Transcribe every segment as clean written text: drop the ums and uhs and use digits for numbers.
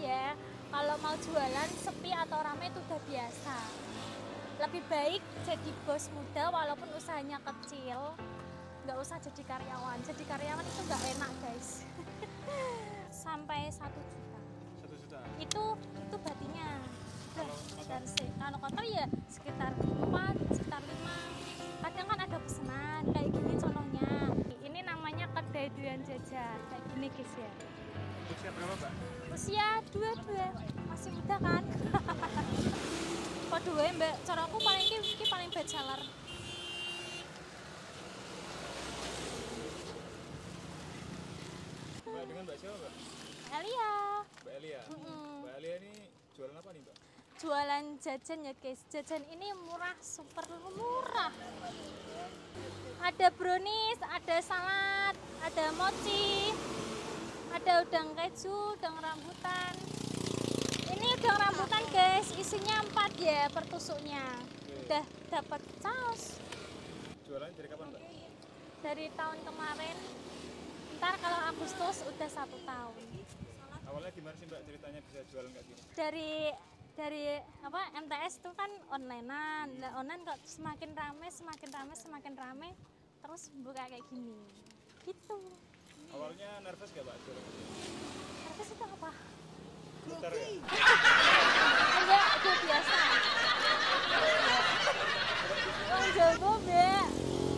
ya, kalau mau jualan sepi atau ramai itu udah biasa. Lebih baik jadi bos muda walaupun usahanya kecil, nggak usah jadi karyawan. Jadi karyawan itu nggak enak guys. Sampai 1 juta. 1 juta? Itu batinya. Kalau kotor ya sekitar 4, sekitar 5. Kadang kan ada pesanan kayak gini contohnya. Ini namanya kedai durian jajar kayak gini guys ya. Usia berapa Mbak? Usia 22, masih muda kan? Kok dua Mbak, cara aku paling ini paling bachelor. Mbak dengan Mbak siapa Mbak? Elia. Mbak Elia? Mbak Elia ini jualan apa nih Mbak? Jualan jajan ya guys, jajan ini murah, super murah. Ada brownies, ada salad, ada mochi, ada udang keju, udang rambutan. Ini udang rambutan guys, isinya 4 ya per tusuknya. Udah dapat saus. Jualan dari kapan Mbak? Dari tahun kemarin. Ntar kalau Agustus udah 1 tahun. Awalnya gimana sih Mbak ceritanya bisa jualan kayak gini? Dari apa MTS itu kan onlinean. Nah, online kok semakin rame, terus buka kayak gini. Gitu. Awalnya nervous gak Mbak jualan? Nervous itu apa? Gemetar ya? Enggak, itu biasa. Wong jago, Mbak.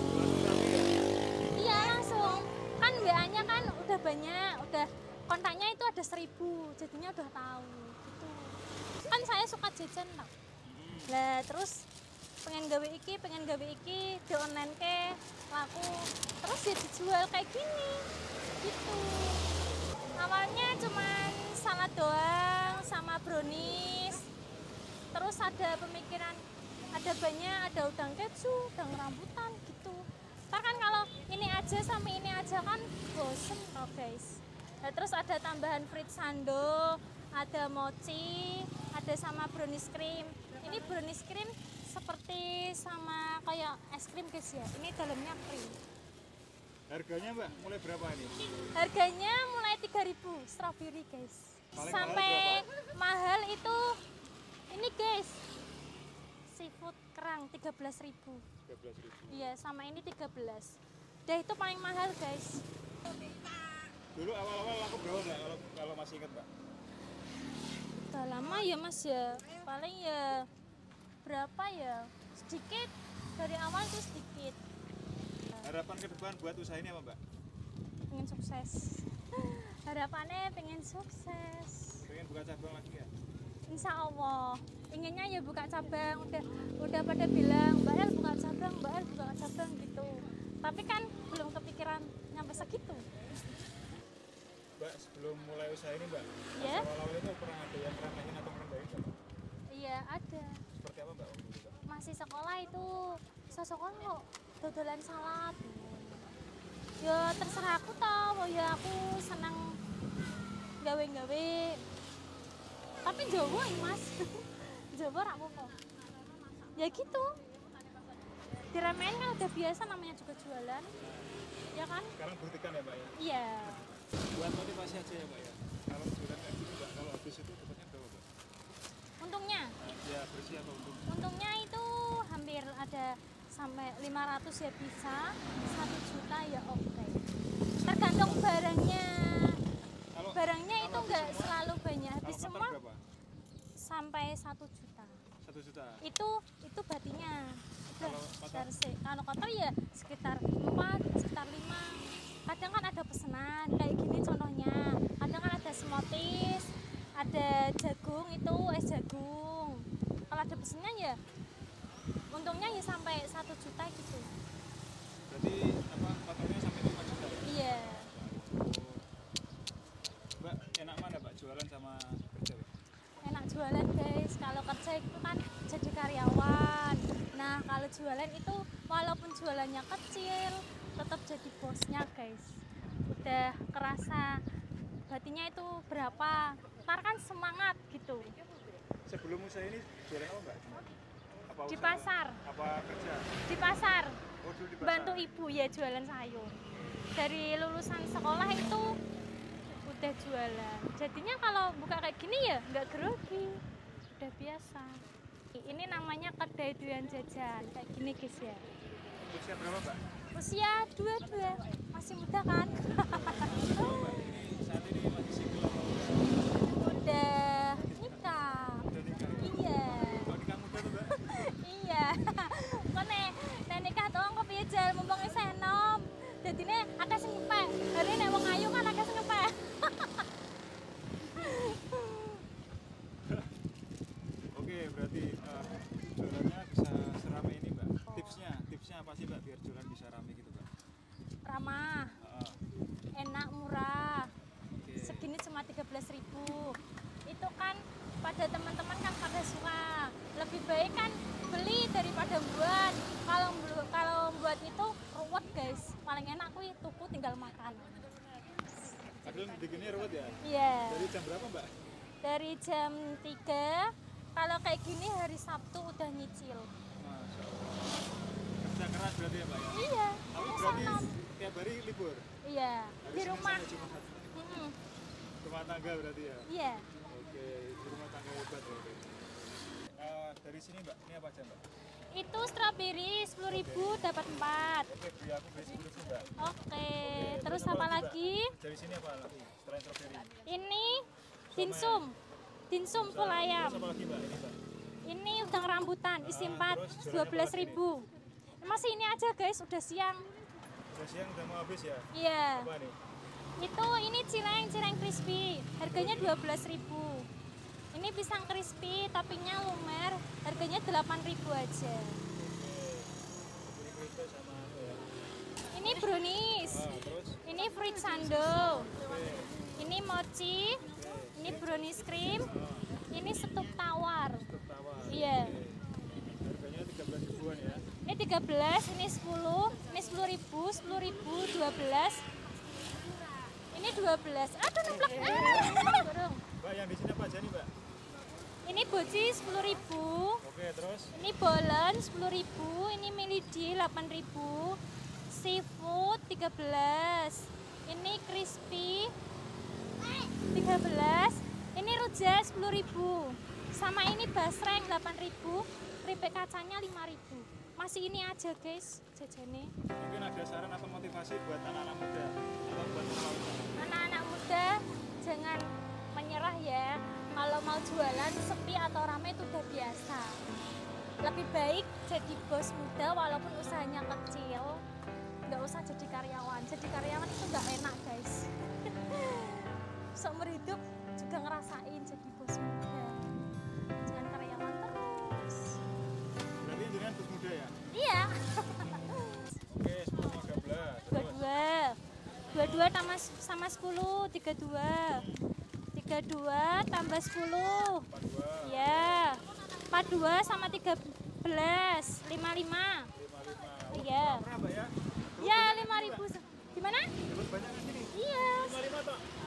Iya, langsung. Kan WA-nya kan udah banyak, udah kontaknya itu ada 1000, jadinya udah tahu gitu. Kan saya suka jajan tau. Lah terus pengen gawe iki di online ke laku. Terus ya dijual kayak gini. Gitu. Awalnya cuman salad doang sama brownies. Terus ada pemikiran ada banyak, ada udang keju, udang rambutan gitu. Ntar kan kalau ini aja sama ini aja kan bosen tau guys. Nah, terus ada tambahan fruit sando, ada mochi, ada sama brownies cream. Ini brownies cream seperti sama kayak es krim guys ya. Ini dalamnya krim. Harganya Mbak mulai berapa ini? Harganya mulai 3.000 strawberry guys. Paling sampai mahal itu ini guys. Seafood kerang 13.000. 13.000. Iya, sama ini 13. Dah itu paling mahal guys. Dulu awal-awal laku berapa Mbak kalau masih ingat Mbak? Udah lama ya Mas ya. Paling ya berapa ya? Sedikit. Dari awal itu sedikit. Harapan ke depan buat usaha ini apa Mbak? Pengen sukses. Harapannya pengen sukses. Pengen buka cabang lagi ya? Insya Allah. Inginnya ya buka cabang. Udah pada bilang Mbak El buka cabang gitu. Tapi kan belum kepikiran nyampe segitu. Mbak, sebelum mulai usaha ini Mbak, Ya. awal-awal itu pernah ada yang ngeremehin atau ngerendahin Mbak? Iya ada. Seperti apa Mbak waktu itu Mbak? Masih sekolah itu sekolah kok dodolan salad. Ya terserah aku tau, ya aku senang gawe-gawe. Tapi Jawa ini Mas. Jawa rak apa? Ya gitu. Diremehin kan udah biasa, namanya juga jualan. Ya kan? Sekarang buktikan ya Mbak ya? Iya. Buat motivasi aja ya Mbak ya? Kalau jualan kayak gitu Mbak, kalau habis itu dapatnya berapa Mbak? Untungnya? Ya bersih apa untung? Untungnya itu hampir ada sampai 500 ya bisa, 1 juta ya oke. Tergantung barangnya. Barangnya itu enggak selalu banyak, habis Kalau semua berapa? sampai 1 juta. 1 juta? Itu batinya. Kalau kotor? Kalau kotor ya sekitar 4, sekitar 5. Kadang kan ada pesanan kayak gini contohnya. Kadang kan ada smoothies, ada jagung itu es jagung. Kalau ada pesanan ya untungnya ya sampai 1 juta gitu. Berarti apa kotornya sampai 5 juta ya? Iya. Mbak, enak mana Mbak jualan sama kerja Mbak? Enak jualan guys. Kalau kerja itu kan jadi karyawan. Nah kalau jualan itu walaupun jualannya kecil tetap jadi bosnya guys. Udah kerasa batinya itu berapa. Ntar kan semangat gitu. Sebelum usaha ini jualan apa Mbak? Apa Di usaha? pasar. Apa kerja? Di pasar. Oh dulu di pasar? Bantu ibu ya jualan sayur. Dari lulusan sekolah itu udah udah jualan. Jadinya kalau buka kayak gini ya nggak grogi, udah biasa. Ini namanya kedai durian jajan kayak gini guys ya. Usia berapa Mbak? Usia 22, masih muda kan? Saat ini masih single apa udah? Udah nikah. Udah nikah? Iya. Kalau nikah muda tuh Mbak? Iya. Kok nek nikah doang kok piye jal mumpung wis enom. Dadine akeh sing ngepek. Hari nek wong ayu kan akeh sing ngepek. Oke, berarti jualannya bisa seramai ini Mbak. Tipsnya apa sih Mbak biar jualan bisa ramai gitu Mbak? Ramah, Heeh. enak, murah. Oke. Segini cuma 13.000. Itu kan pada teman-teman kan pada suka. Lebih baik kan beli daripada buat. Kalau buat itu ruwet guys. Paling enak kuwi tuku tinggal makan. Padahal bikinnya ruwet ya? Iya. Dari jam berapa Mbak? Dari jam 3. Kalau kayak gini hari Sabtu udah nyicil. Masya Allah. Kerja keras berarti ya Mbak ya? Iya. Tapi ini berarti santan. tiap hari libur? Iya. Hari Di Senin rumah. sampai Jumat? Mm-mm. Rumah tangga berarti ya? Iya. Oke, di rumah tangga hebat berarti. Dari sini Mbak, ini apa aja Mbak? Itu strawberry 10.000 dapat 4. Oke, beli aku beli 10 sih Mbak. Oke. Terus apa lagi? Dari sini apa lagi? Selain strawberry. Ini dimsum. Dimsum full ayam. Terus apa lagi Mbak? Ini Mbak. Ini udang rambutan isi 4 terus jualannya 12.000. Masih ini aja guys, udah siang. Udah siang udah mau habis ya? Iya. Apa nih? Ini cireng crispy. Harganya 12.000. Ini pisang crispy, toppingnya lumer. Harganya 8.000 aja. Beli kereta sama apa ya? Ini brownies. Terus? Ini fruit sando. Oke. Ini mochi. Ini brownies cream. Ini setup tawar. Tetap tawar. Iya. Harganya 13 ribuan ya? Ini 13, ini 10, ini 10.000, 10.000, 12. Ini 12. Aduh nemplek. Burung. Mbak yang di sini apa aja nih Mbak? Ini boci 10.000. Oke, terus? Ini bolen 10.000, ini milidi 8.000. Seafood 13. Ini crispy 13. Ini rujak 10.000. Sama ini basreng 8.000. Keripik kacanya 5.000. Masih ini aja guys jajane. Mungkin ada saran atau motivasi buat anak-anak muda atau buat pemula? Anak-anak muda jangan menyerah ya. Kalau mau jualan sepi atau ramai itu udah biasa. Lebih baik jadi bos muda walaupun usahanya kecil. Nggak usah jadi karyawan. Jadi karyawan itu nggak enak guys. Seumur hidup juga ngerasain jadi bos muda. Jangan karyawan terus. Berarti jenengan bos muda ya? Iya. Oke, 10 13. Terus? 22 sama 10, 32. 32 tambah 10. 42. Ya. 42 sama 13, 55. 55. Iya. Berapa ya? Ya, 5.000. Gimana? Dapat banyak kan sini? Iya. 55 toh?